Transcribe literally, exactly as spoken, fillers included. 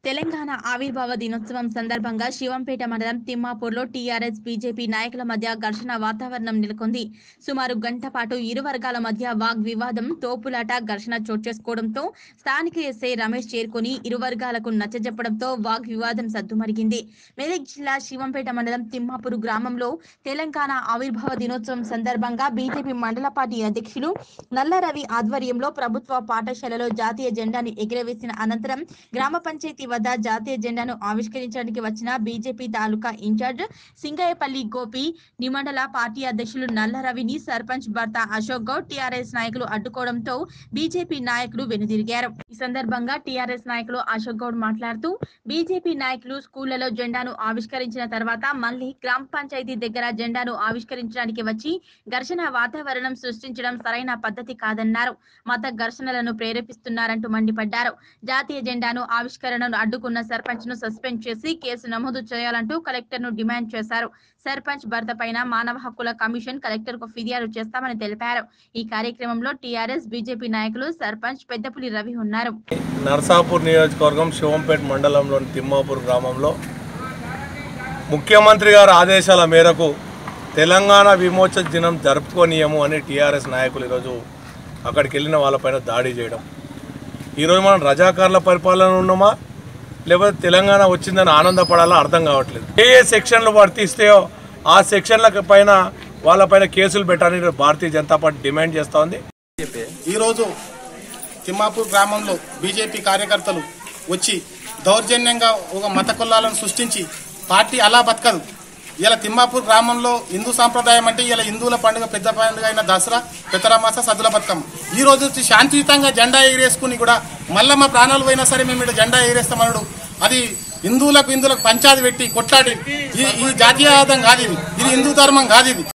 తెలంగాణ ఆవిర్భావ దినోత్సవం సందర్భంగా శివంపేట మండలం తిమ్మాపూర్లో టీఆర్ఎస్ బీజేపీ నాయకుల మధ్య ఘర్షణ వాతావరణం నెలకొంది. సుమారు గంట పాటు ఇరు వర్గాల మధ్య వాగ్వివాదం, తోపులాట, ఘర్షణ చోటు చేసుకోవడంతో స్థానిక ఎస్ఐ రమేష్ చేరుకుని ఇరు వర్గాలకు నచ్చజెప్పడంతో వాగ్వివాదం సద్దుమరిగింది. మెదక్ జిల్లా శివంపేట మండలం తిమ్మాపూర్ గ్రామంలో తెలంగాణ ఆవిర్భావ దినోత్సవం సందర్భంగా బీజేపీ మండల పార్టీ అధ్యక్షులు నల్లరవి ఆధ్వర్యంలో ప్రభుత్వ పాఠశాలలో జాతీయ జెండాను ఎగురవేసిన అనంతరం గ్రామ పంచాయతీ వద్ద జాతీయ జెండాను ఆవిష్కరించడానికి వచ్చిన బీజేపీ తాలూకా ఇన్ఛార్జ్ సింగయ్యపల్లి గోపి, నిమండల పార్టీ అధ్యక్షులు నల్లరవిని సర్పంచ్ భర్త అశోక్ గౌడ్, టీఆర్ఎస్ నాయకులు అడ్డుకోవడంతో బీజేపీ నాయకులు వెనుదిరిగారు. ఈ సందర్భంగా టీఆర్ఎస్ నాయకులు అశోక్ గౌడ్ మాట్లాడుతూ బీజేపీ నాయకులు స్కూళ్లలో జెండాను ఆవిష్కరించిన తర్వాత మళ్లీ గ్రామ పంచాయతీ దగ్గర జెండాను ఆవిష్కరించడానికి వచ్చి ఘర్షణ వాతావరణం సృష్టించడం సరైన పద్ధతి కాదన్నారు. మత ఘర్షణలను ప్రేరేపిస్తున్నారంటూ మండిపడ్డారు. జాతీయ జెండాను ఆవిష్కరణను అడ్డుకున్న సర్పంచ్ ను సస్పెండ్ చేసి కేసు నమోదు చేయాలంటూ కలెక్టర్ ను డిమాండ్ చేశారు. సర్పంచ్ భర్త పైన మానవ హక్కుల కమిషన్ కలెక్టర్ కు ఫిర్యాదు చేస్తామని తెలిపారు. ఈ కార్యక్రమంలో టీఆర్ఎస్ బీజేపీ నాయకులు, సర్పంచ్ పెద్దపులి రవి ఉన్నారు. నర్సాపూర్ నియోజకవర్గం శివంపేట మండలంలోని తిమ్మాపూర్ గ్రామంలో ముఖ్యమంత్రి గారి ఆదేశాల మేరకు తెలంగాణ విమోచన దినం జరుపుకోనియము అని టీఆర్ఎస్ నాయకులు ఈరోజు అక్కడికి వెళ్ళిన వాళ్ళపైన దాడి చేయడం. ఈరోజు మనం రజాకారుల పరిపాలన ఉన్నామా లేకపోతే తెలంగాణ వచ్చిందని ఆనందపడాలో అర్థం కావట్లేదు. ఏ ఏ సెక్షన్లు వర్తిస్తాయో ఆ సెక్షన్ల పైన వాళ్ళపైన కేసులు పెట్టాలని భారతీయ జనతా పార్టీ డిమాండ్ చేస్తూ ఉంది. ఈరోజు తిమ్మాపూర్ గ్రామంలో బీజేపీ కార్యకర్తలు వచ్చి దౌర్జన్యంగా ఒక మత కులాలను సృష్టించి పార్టీ అలా బతకదు. ఇలా తిమ్మాపూర్ గ్రామంలో హిందూ సాంప్రదాయం అంటే ఇలా హిందువుల పండుగ పెద్ద పండుగ అయిన దసరా, పెద్దరమాస, సద్దుల బతుకమ్మ. ఈ రోజు శాంతియుతంగా జెండా ఎగిరేసుకుని కూడా మళ్ళీ మా ప్రాణాలు పోయినా సరే మేము ఇక్కడ జెండా ఎగిరేస్తామన్నాడు. అది హిందువులకు హిందువులకు పంచాది పెట్టి కొట్లాడి ఈ జాతీయవాదం కాదు, ఇది ఇది హిందూ ధర్మం కాదు. ఇది